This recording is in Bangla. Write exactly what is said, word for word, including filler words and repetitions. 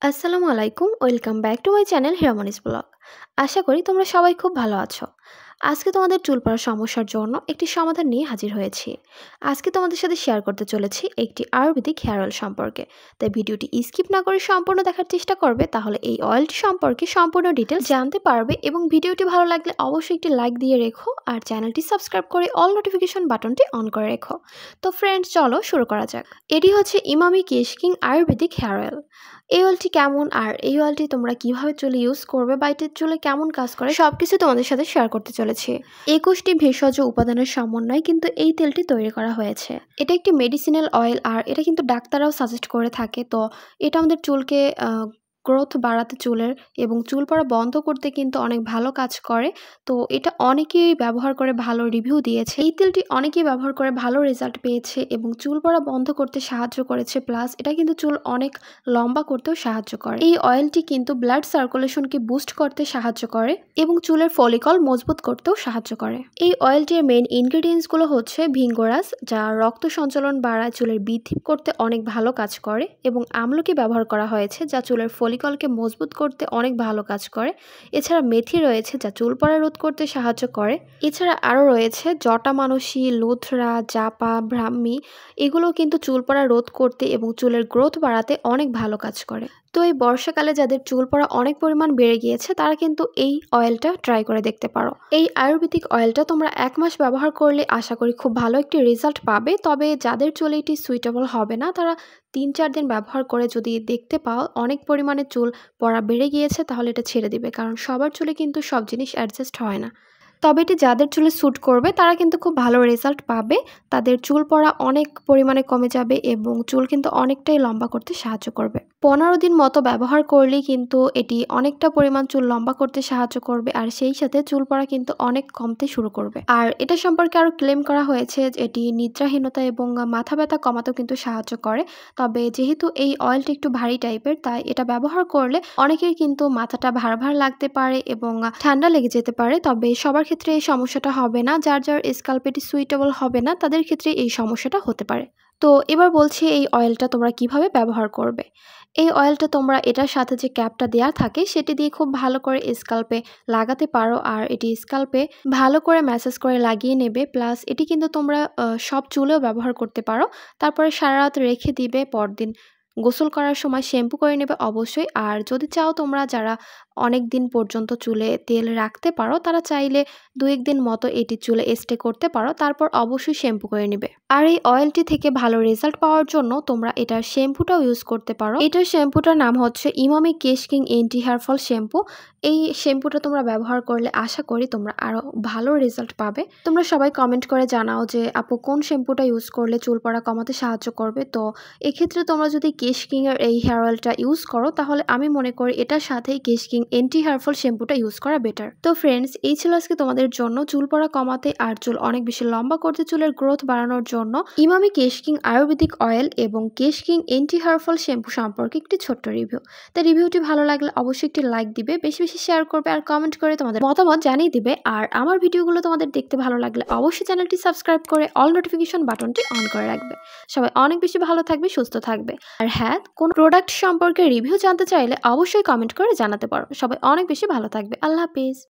আসসালামু আলাইকুম welcome back to my channel Hiramoni's blog. আশা করি তোমরা সবাই খুব ভালো আছো। আজকে তোমাদের চুল পড়ার সমস্যার জন্য একটি সমাধান নিয়ে হাজির হয়েছি। আজকে তোমাদের সাথে শেয়ার করতে চলেছি একটি আয়ুর্বেদিক হেয়ার অয়েল সম্পর্কে। তাই ভিডিওটি স্কিপ না করে সম্পূর্ণ দেখার চেষ্টা করবে, তাহলে এই অয়েলটি সম্পর্কে সম্পূর্ণ ডিটেলস জানতে পারবে। এবং ভিডিওটি ভালো লাগলে অবশ্যই একটি লাইক দিয়ে রেখো আর চ্যানেলটি সাবস্ক্রাইব করে অল নোটিফিকেশন বাটনটি অন করে রেখো। তো ফ্রেন্ডস, চলো শুরু করা যাক। এটি হচ্ছে Emami Kesh king Ayurvedic hair oil. এই অয়েলটি কেমন আর এই অয়েলটি তোমরা কিভাবে চুলে ইউজ করবে বা এটির চুলে কেমন কাজ করে সবকিছু তোমাদের সাথে শেয়ার করতে চলেছি। একুশটি ভেষজ উপাদানের সমন্বয়ে কিন্তু এই তেলটি তৈরি করা হয়েছে। এটা একটি মেডিসিনাল অয়েল আর এটা কিন্তু ডাক্তাররাও সাজেস্ট করে থাকে। তো এটা আমাদের চুলকে গ্রোথ বাড়াতে, চুলের এবং চুল পড়া বন্ধ করতে কিন্তু অনেক ভালো কাজ করে। তো এটা অনেকেই ব্যবহার করে ভালো রিভিউ দিয়েছে। এই তেলটি অনেকেই ব্যবহার করে ভালো রেজাল্ট পেয়েছে এবং চুল পড়া বন্ধ করতে সাহায্য করেছে। প্লাস এটা কিন্তু চুল অনেক লম্বা করতেও সাহায্য করে। এই অয়েলটি কিন্তু ব্লাড সার্কুলেশনকে বুস্ট করতে সাহায্য করে এবং চুলের ফলিকল মজবুত করতেও সাহায্য করে। এই অয়েলটির মেইন ইনগ্রেডিয়েন্টসগুলো হচ্ছে ভিঙ্গোরাস, যা রক্ত সঞ্চালন বাড়ায়, চুলের বৃদ্ধি করতে অনেক ভালো কাজ করে, এবং আমলকি ব্যবহার করা হয়েছে যা চুলের ফলিকলকে মজবুত করতে অনেক ভালো কাজ করে। এছাড়া মেথি রয়েছে যা চুল পড়া রোধ করতে সাহায্য করে। এছাড়া আরও রয়েছে জটামানসী, লুথরা, জাপা, ব্রাহ্মী, এগুলো কিন্তু চুল পড়া রোধ করতে এবং চুলের গ্রোথ বাড়াতে অনেক ভালো কাজ করে। তো এই বর্ষাকালে যাদের চুল পড়া অনেক পরিমাণ বেড়ে গিয়েছে তারা কিন্তু এই অয়েলটা ট্রাই করে দেখতে পারো। এই আয়ুর্বেদিক অয়েলটা তোমরা এক মাস ব্যবহার করলে আশা করি খুব ভালো একটি রেজাল্ট পাবে। তবে যাদের চুলে এটি সুইটেবল হবে না তারা তিন চার দিন ব্যবহার করে যদি দেখতে পাও অনেক পরিমাণে চুল পড়া বেড়ে গিয়েছে তাহলে এটা ছেড়ে দিবে, কারণ সবার চুলে কিন্তু সব জিনিস অ্যাডজাস্ট হয় না। তবে এটি যাদের চুলে স্যুট করবে তারা কিন্তু খুব ভালো রেজাল্ট পাবে। তাদের চুল পড়া অনেক পরিমাণে কমে যাবে এবং চুল কিন্তু অনেকটাই লম্বা করতে সাহায্য করবে। পনেরো দিন মতো ব্যবহার করলেই কিন্তু এটি অনেকটা পরিমাণ চুল লম্বা করতে সাহায্য করবে, আর সেই সাথে চুল পড়া কিন্তু অনেক কমতে শুরু করবে। আর এটা সম্পর্কে আরও ক্লেম করা হয়েছে যে এটি নিদ্রাহীনতা এবং মাথা ব্যথা কমাতেও কিন্তু সাহায্য করে। তবে যেহেতু এই অয়েলটি একটু ভারী টাইপের, তাই এটা ব্যবহার করলে অনেকের কিন্তু মাথাটা ভার ভার লাগতে পারে এবং ঠান্ডা লেগে যেতে পারে। তবে সবার ক্ষেত্রে এই সমস্যাটা হবে না। যার যার স্ক্যাল্প এটি সুইটেবল হবে না তাদের ক্ষেত্রে এই সমস্যাটা হতে পারে। তো এবার বলছি এই অয়েলটা তোমরা কিভাবে ব্যবহার করবে। এই অয়েলটা তোমরা এটার সাথে যে ক্যাপটা দেওয়া থাকে সেটি দিয়ে খুব ভালো করে স্ক্যাল্পে লাগাতে পারো, আর এটি স্ক্যাল্পে ভালো করে ম্যাসাজ করে লাগিয়ে নেবে। প্লাস এটি কিন্তু তোমরা সব চুলেও ব্যবহার করতে পারো। তারপরে সারা রাত রেখে দিবে, পরদিন গোসল করার সময় শ্যাম্পু করে নেবে অবশ্যই। আর যদি চাও তোমরা যারা অনেক দিন পর্যন্ত চুলে তেল রাখতে পারো তারা চাইলে দু এক দিন মতো এটি চুলে স্টে করতে পারো, তারপর অবশ্যই শ্যাম্পু করে নেবে। আর এই অয়েলটি থেকে ভালো রেজাল্ট পাওয়ার জন্য তোমরা এটার শ্যাম্পুটাও ইউজ করতে পারো। এটার শ্যাম্পুটার নাম হচ্ছে Emami Kesh king anti hair fall shampoo. এই শ্যাম্পুটা তোমরা ব্যবহার করলে আশা করি তোমরা আরও ভালো রেজাল্ট পাবে। তোমরা সবাই কমেন্ট করে জানাও যে আপু কোন শ্যাম্পুটা ইউজ করলে চুল পড়া কমাতে সাহায্য করবে। তো এক্ষেত্রে তোমরা যদি কেশ কিং এর এই হেয়ার অয়েলটা ইউজ করো তাহলে আমি মনে করি এটার সাথেই কেশ কিং এন্টি হেয়ার ফল শ্যাম্পুটা ইউজ করা বেটার। তো ফ্রেন্ডস, এই ছিল আজকে তোমাদের জন্য চুল পড়া কমাতে আর চুল অনেক বেশি লম্বা করতে, চুলের গ্রোথ বাড়ানোর জন্য ইমামি কেশ কিং আয়ুর্বেদিক অয়েল এবং Kesh king anti hair fall shampoo সম্পর্কে একটি ছোট্ট রিভিউ। তাই রিভিউটি ভালো লাগলে অবশ্যই একটি লাইক দিবে, বেশি বেশি শেয়ার করবে আর কমেন্ট করে তোমাদের মতামত জানিয়ে দিবে। আর আমার ভিডিওগুলো তোমাদের দেখতে ভালো লাগলে অবশ্যই চ্যানেলটি সাবস্ক্রাইব করে অল নোটিফিকেশন বাটনটি অন করে রাখবে। সবাই অনেক বেশি ভালো থাকবে, সুস্থ থাকবে। আর হ্যাঁ, কোন প্রোডাক্ট সম্পর্কে রিভিউ জানতে চাইলে অবশ্যই কমেন্ট করে জানাতে পারো। সবাই অনেক বেশি ভালো থাকবে। আল্লাহ হাফেজ।